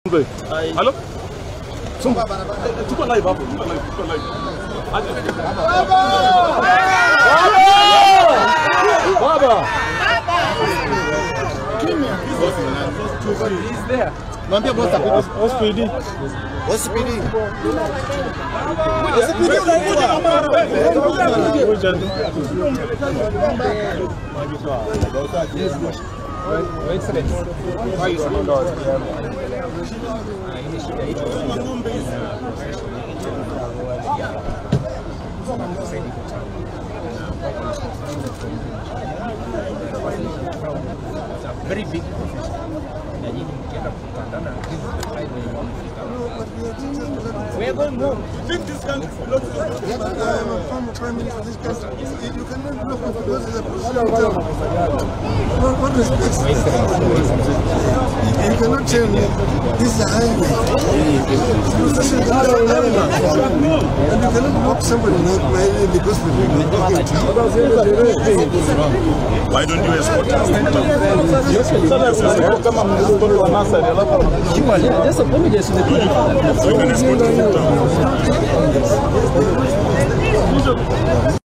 Allô? Tuko live hapo, tuko live. Baba! He's there. Mwambie boss apige. Hospidi. Your Excellency, why you surround us? Very big we are going home. You think this country belongs to us? I am a former prime minister of this country. You cannot look at those as a president. What respects? You cannot tell me this is a highway. And you cannot block somebody not because of why don't you escort us? Just apologize to the people. So you can escort us.